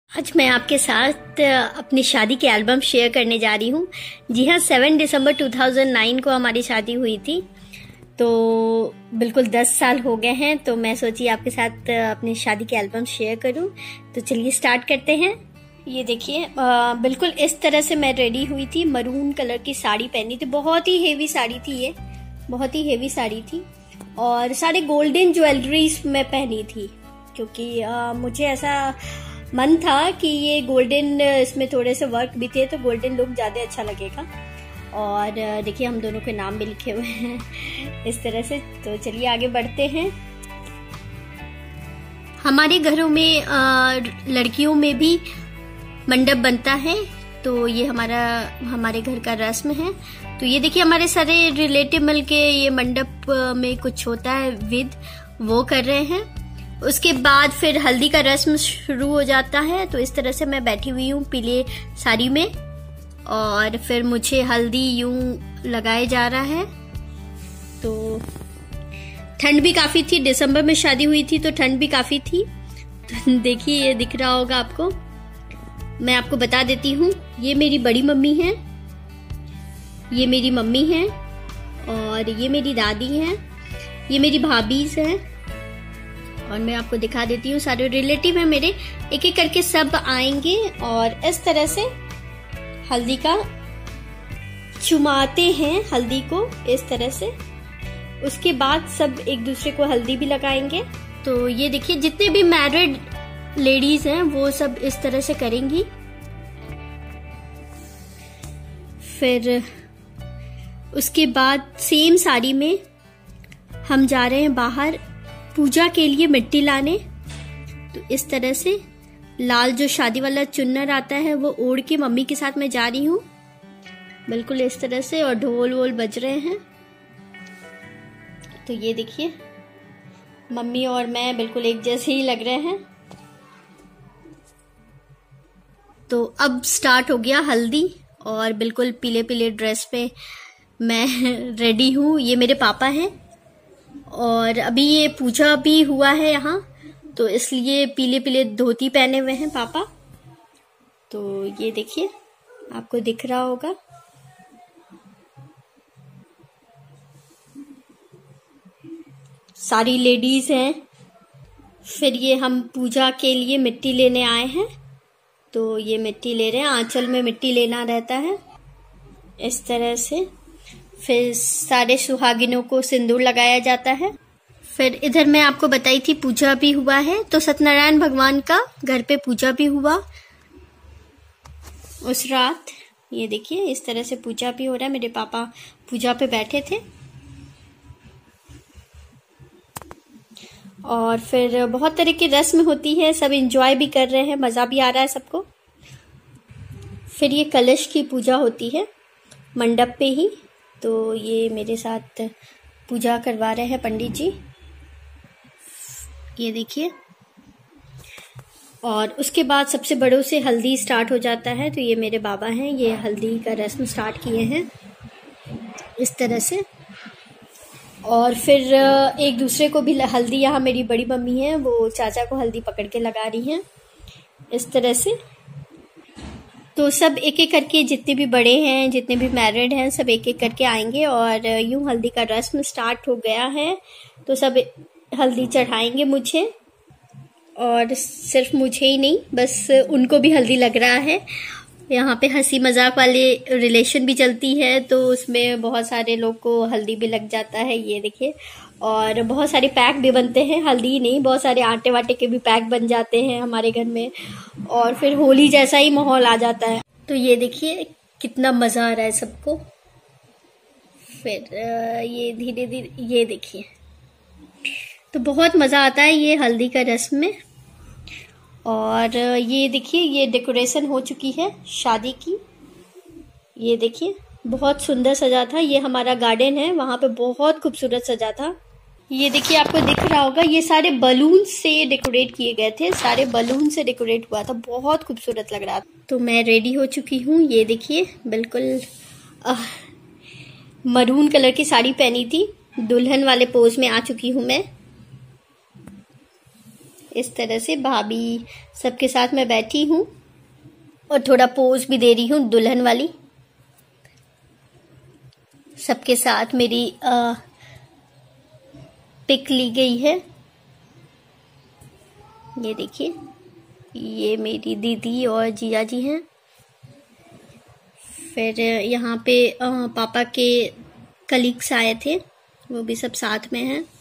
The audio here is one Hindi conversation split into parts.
आज मैं आपके साथ अपनी शादी के एल्बम शेयर करने जा रही हूँ। जी हाँ, 7 दिसंबर 2009 को हमारी शादी हुई थी। तो बिल्कुल 10 साल हो गए हैं। तो मैं सोची आपके साथ अपनी शादी के एल्बम शेयर करूँ। तो चलिए स्टार्ट करते हैं। ये देखिए, बिल्कुल इस तरह से मैं रेडी हुई थी। मरून कलर की साड़ी पहनी थी, बहुत ही हेवी साड़ी थी, ये बहुत ही हेवी साड़ी थी। और सारे गोल्डन ज्वेलरीज मैं पहनी थी, क्योंकि मुझे ऐसा मन था कि ये गोल्डन, इसमें थोड़े से वर्क भी थे तो गोल्डन लुक ज़्यादा अच्छा लगेगा। और देखिए, हम दोनों के नाम भी लिखे हुए हैं इस तरह से। तो चलिए आगे बढ़ते हैं। हमारे घरों में लड़कियों में भी मंडप बनता है, तो ये हमारे घर का रस्म है। तो ये देखिए, हमारे सारे रिलेटिव मिलके ये मंडप में कुछ होता है विध, वो कर रहे हैं। उसके बाद फिर हल्दी का रस्म शुरू हो जाता है। तो इस तरह से मैं बैठी हुई हूँ पीले साड़ी में, और फिर मुझे हल्दी यूं लगाया जा रहा है। तो ठंड भी काफी थी, दिसंबर में शादी हुई थी तो ठंड भी काफी थी। तो देखिए, ये दिख रहा होगा आपको। मैं आपको बता देती हूँ, ये मेरी बड़ी मम्मी है, ये मेरी मम्मी है, और ये मेरी दादी है, ये मेरी भाभीज हैं। और मैं आपको दिखा देती हूँ, सारे रिलेटिव हैं मेरे। एक एक करके सब आएंगे और इस तरह से हल्दी का चुमाते हैं, हल्दी को इस तरह से। उसके बाद सब एक दूसरे को हल्दी भी लगाएंगे। तो ये देखिए, जितने भी मैरिड लेडीज हैं वो सब इस तरह से करेंगी। फिर उसके बाद सेम साड़ी में हम जा रहे हैं बाहर पूजा के लिए मिट्टी लाने। तो इस तरह से लाल जो शादी वाला चुन्नर आता है वो ओढ़ के मम्मी के साथ मैं जा रही हूँ, बिल्कुल इस तरह से। और ढोल वोल बज रहे हैं। तो ये देखिए, मम्मी और मैं बिल्कुल एक जैसे ही लग रहे हैं। तो अब स्टार्ट हो गया हल्दी, और बिल्कुल पीले पीले ड्रेस पे मैं रेडी हूँ। ये मेरे पापा हैं, और अभी ये पूजा भी हुआ है यहाँ, तो इसलिए पीले पीले धोती पहने हुए हैं पापा। तो ये देखिए, आपको दिख रहा होगा। सारी लेडीज हैं। फिर ये हम पूजा के लिए मिट्टी लेने आए हैं, तो ये मिट्टी ले रहे हैं। आंचल में मिट्टी लेना रहता है इस तरह से। फिर सारे सुहागिनों को सिंदूर लगाया जाता है। फिर इधर मैं आपको बताई थी पूजा भी हुआ है, तो सत्यनारायण भगवान का घर पे पूजा भी हुआ उस रात। ये देखिए, इस तरह से पूजा भी हो रहा है। मेरे पापा पूजा पे बैठे थे। और फिर बहुत तरह की रस्म होती है, सब एंजॉय भी कर रहे हैं, मजा भी आ रहा है सबको। फिर ये कलश की पूजा होती है मंडप पे ही। तो ये मेरे साथ पूजा करवा रहे हैं पंडित जी, ये देखिए। और उसके बाद सबसे बड़ों से हल्दी स्टार्ट हो जाता है। तो ये मेरे बाबा हैं, ये हल्दी का रस्म स्टार्ट किए हैं इस तरह से। और फिर एक दूसरे को भी हल्दी, यहाँ मेरी बड़ी मम्मी है, वो चाचा को हल्दी पकड़ के लगा रही हैं इस तरह से। तो सब एक एक करके, जितने भी बड़े हैं, जितने भी मैरिड हैं, सब एक एक करके आएंगे। और यूं हल्दी का रस्म स्टार्ट हो गया है। तो सब हल्दी चढ़ाएंगे मुझे, और सिर्फ मुझे ही नहीं, बस उनको भी हल्दी लग रहा है। यहाँ पे हंसी मजाक वाले रिलेशन भी चलती है, तो उसमें बहुत सारे लोग को हल्दी भी लग जाता है, ये देखिए। और बहुत सारे पैक भी बनते हैं, हल्दी नहीं, बहुत सारे आटे वाटे के भी पैक बन जाते हैं हमारे घर में। और फिर होली जैसा ही माहौल आ जाता है। तो ये देखिए, कितना मजा आ रहा है सबको। फिर ये धीरे धीरे, ये देखिए, तो बहुत मजा आता है ये हल्दी का रस्म में। और ये देखिए, ये डेकोरेशन हो चुकी है शादी की। ये देखिए, बहुत सुंदर सजा था। ये हमारा गार्डन है, वहां पे बहुत खूबसूरत सजा था। ये देखिए, आपको दिख रहा होगा, ये सारे बलून से डेकोरेट किए गए थे, सारे बलून से डेकोरेट हुआ था, बहुत खूबसूरत लग रहा था। तो मैं रेडी हो चुकी हूँ, ये देखिए, बिल्कुल मरून कलर की साड़ी पहनी थी, दुल्हन वाले पोज में आ चुकी हूँ मैं इस तरह से भाभी सबके साथ मैं बैठी हूँ और थोड़ा पोज भी दे रही हूँ दुल्हन वाली। सबके साथ मेरी पिक ली गई है। ये देखिए, ये मेरी दीदी और जीजा जी हैं। फिर यहाँ पे पापा के कलीग्स आए थे, वो भी सब साथ में हैं।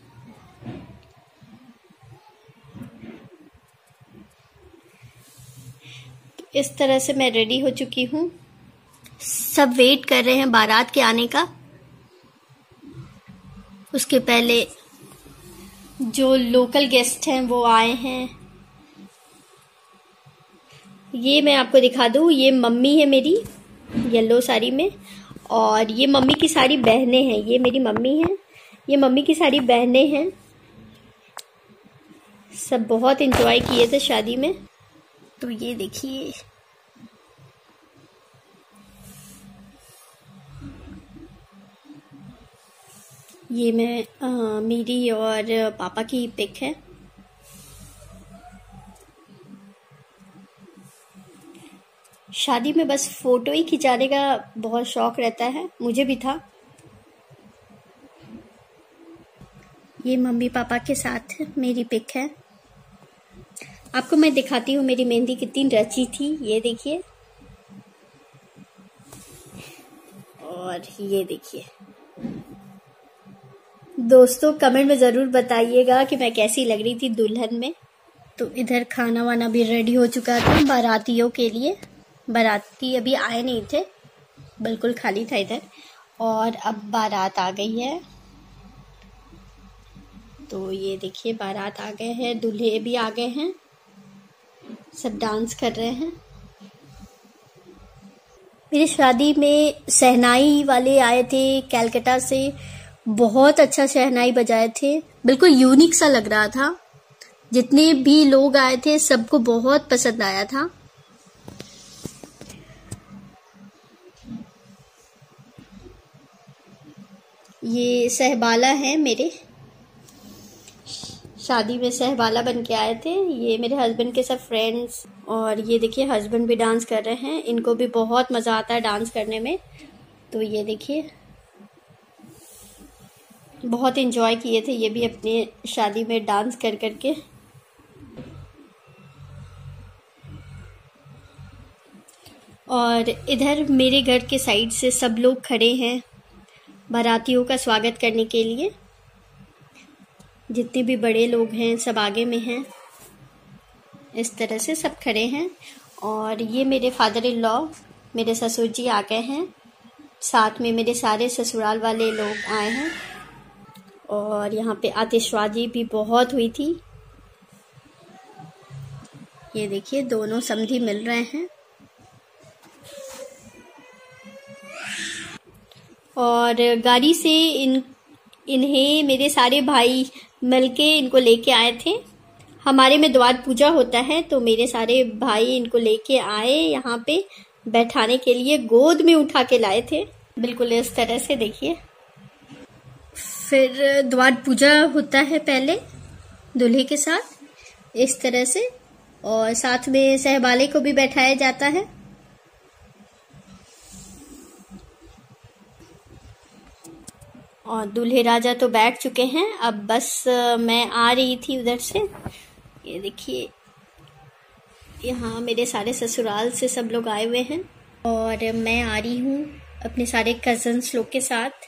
इस तरह से मैं रेडी हो चुकी हूँ। सब वेट कर रहे हैं बारात के आने का। उसके पहले जो लोकल गेस्ट हैं वो आए हैं। ये मैं आपको दिखा दूँ, ये मम्मी है मेरी येलो साड़ी में, और ये मम्मी की सारी बहनें हैं। ये मेरी मम्मी हैं, ये मम्मी की सारी बहनें हैं। सब बहुत एंजॉय किए थे शादी में। तो ये देखिए, ये मेरी और पापा की पिक है। शादी में बस फोटो ही खिंचाने का बहुत शौक रहता है, मुझे भी था। ये मम्मी पापा के साथ मेरी पिक है। आपको मैं दिखाती हूँ मेरी मेहंदी कितनी रची थी। ये देखिए, और ये देखिए। दोस्तों कमेंट में ज़रूर बताइएगा कि मैं कैसी लग रही थी दुल्हन में। तो इधर खाना वाना भी रेडी हो चुका था बारातियों के लिए। बाराती अभी आए नहीं थे, बिल्कुल खाली था इधर। और अब बारात आ गई है। तो ये देखिए, बारात आ गए हैं, दूल्हे भी आ गए हैं, सब डांस कर रहे हैं। मेरी शादी में शहनाई वाले आए थे कलकत्ता से, बहुत अच्छा शहनाई बजाए थे, बिल्कुल यूनिक सा लग रहा था। जितने भी लोग आए थे सबको बहुत पसंद आया था। ये सहबाला है मेरे, शादी में सहबाला बन के आए थे। ये मेरे हस्बैंड के सब फ्रेंड्स, और ये देखिए हस्बैंड भी डांस कर रहे हैं। इनको भी बहुत मज़ा आता है डांस करने में। तो ये देखिए, बहुत एंजॉय किए थे ये भी अपने शादी में डांस कर करके। और इधर मेरे घर के साइड से सब लोग खड़े हैं बारातियों का स्वागत करने के लिए। जितने भी बड़े लोग हैं सब आगे में हैं, इस तरह से सब खड़े हैं। और ये मेरे फादर इन लॉ, मेरे ससुर जी आ गए हैं, साथ में मेरे सारे ससुराल वाले लोग आए हैं। और यहाँ पे आतिशबाजी भी बहुत हुई थी। ये देखिए, दोनों समधी मिल रहे हैं। और गाड़ी से इन्हें मेरे सारे भाई मिलके इनको लेके आए थे। हमारे में द्वार पूजा होता है, तो मेरे सारे भाई इनको लेके आए यहाँ पे बैठाने के लिए, गोद में उठा के लाए थे, बिल्कुल इस तरह से। देखिए, फिर द्वार पूजा होता है पहले दूल्हे के साथ इस तरह से, और साथ में सहबाले को भी बैठाया जाता है। और दूल्हे राजा तो बैठ चुके हैं, अब बस मैं आ रही थी उधर से। ये देखिए, यहाँ मेरे सारे ससुराल से सब लोग आए हुए हैं, और मैं आ रही हूँ अपने सारे कजन्स लोग के साथ।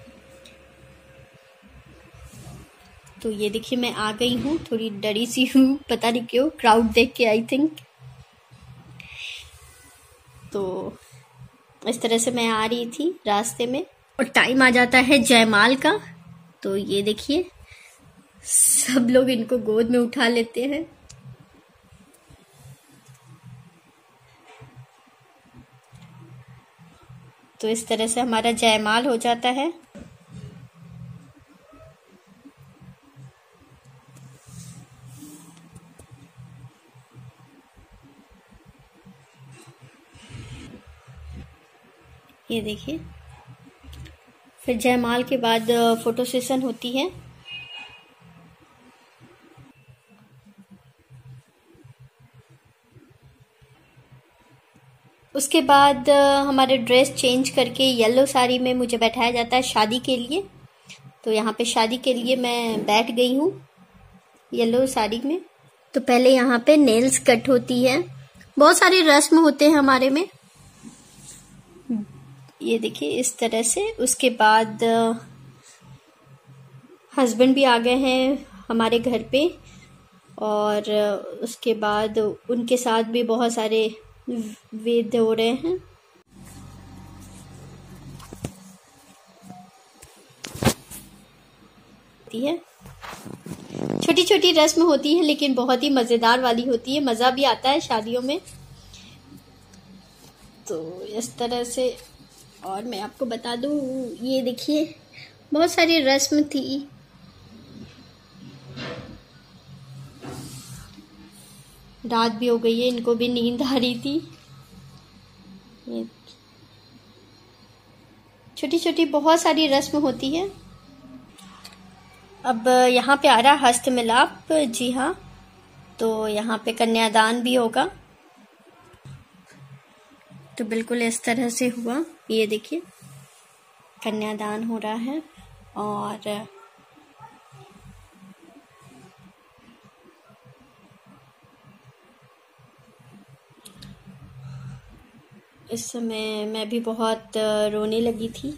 तो ये देखिए, मैं आ गई हूँ, थोड़ी डरी सी हूँ, पता नहीं क्यों, क्राउड देख के आई थिंक। तो इस तरह से मैं आ रही थी रास्ते में, और टाइम आ जाता है जयमाल का। तो ये देखिए, सब लोग इनको गोद में उठा लेते हैं। तो इस तरह से हमारा जयमाल हो जाता है। ये देखिए, फिर जयमाल के बाद फोटो सेशन होती है। उसके बाद हमारे ड्रेस चेंज करके येलो साड़ी में मुझे बैठाया जाता है शादी के लिए। तो यहाँ पे शादी के लिए मैं बैठ गई हूँ येलो साड़ी में। तो पहले यहाँ पे नेल्स कट होती है, बहुत सारे रस्म होते हैं हमारे में, ये देखिए इस तरह से। उसके बाद हस्बैंड भी आ गए हैं हमारे घर पे, और उसके बाद उनके साथ भी बहुत सारे वेद हो रहे हैं। है छोटी छोटी रस्म होती है, लेकिन बहुत ही मजेदार वाली होती है, मजा भी आता है शादियों में। तो इस तरह से, और मैं आपको बता दूं, ये देखिए बहुत सारी रस्म थी। रात भी हो गई है, इनको भी नींद आ रही थी। छोटी छोटी बहुत सारी रस्म होती है। अब यहाँ पे आ रहा हस्त मिलाप, जी हाँ, तो यहाँ पे कन्यादान भी होगा। तो बिल्कुल इस तरह से हुआ, ये देखिए कन्यादान हो रहा है। और इस समय मैं भी बहुत रोने लगी थी।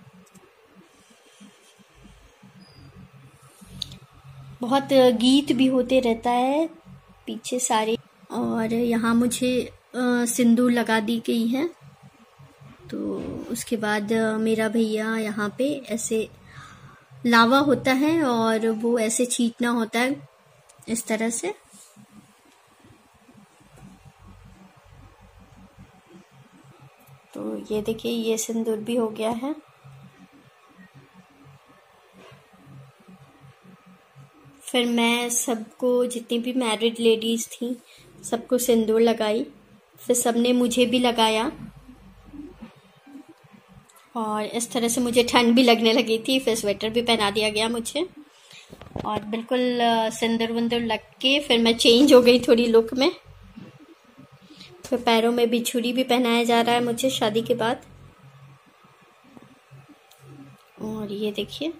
बहुत गीत भी होते रहता है पीछे सारे। और यहाँ मुझे सिंदूर लगा दी गई है। तो उसके बाद मेरा भैया यहाँ पे ऐसे लावा होता है और वो ऐसे छींटना होता है इस तरह से। तो ये देखिए ये सिंदूर भी हो गया है। फिर मैं सबको, जितनी भी मैरिड लेडीज थी, सबको सिंदूर लगाई। फिर सबने मुझे भी लगाया, और इस तरह से मुझे ठंड भी लगने लगी थी। फिर स्वेटर भी पहना दिया गया मुझे, और बिल्कुल सिंदूर विंदूर लग के फिर मैं चेंज हो गई थोड़ी लुक में। फिर पैरों में भी छुरी भी पहनाया जा रहा है मुझे शादी के बाद। और ये देखिए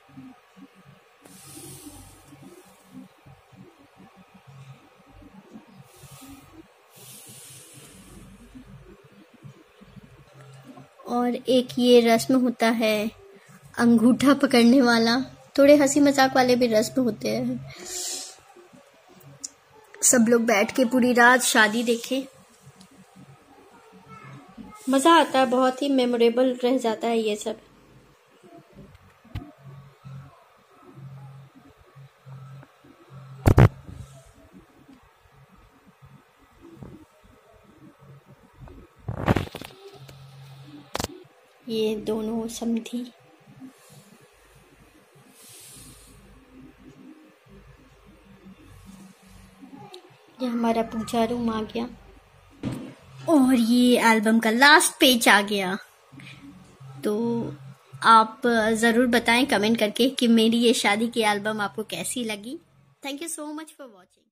और एक ये रस्म होता है अंगूठा पकड़ने वाला। थोड़े हंसी मजाक वाले भी रस्म होते हैं। सब लोग बैठ के पूरी रात शादी देखे, मजा आता है, बहुत ही मेमोरेबल रह जाता है ये सब। ये दोनों समधी, ये हमारा पूजा रूम आ गया, और ये एल्बम का लास्ट पेज आ गया। तो आप ज़रूर बताएं कमेंट करके कि मेरी ये शादी की एल्बम आपको कैसी लगी। Thank you so much for watching.